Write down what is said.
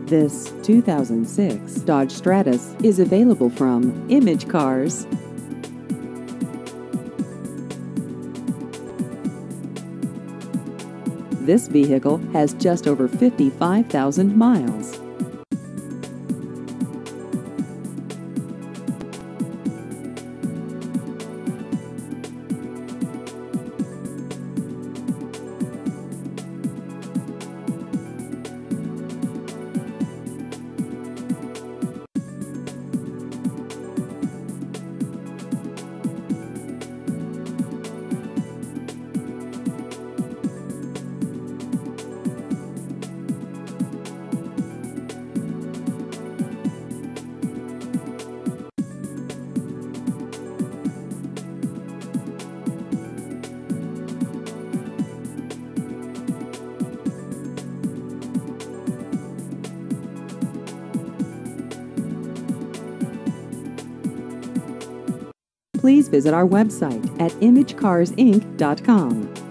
This 2006 Dodge Stratus is available from Image Cars. This vehicle has just over 55,000 miles. Please visit our website at imagecarsinc.com.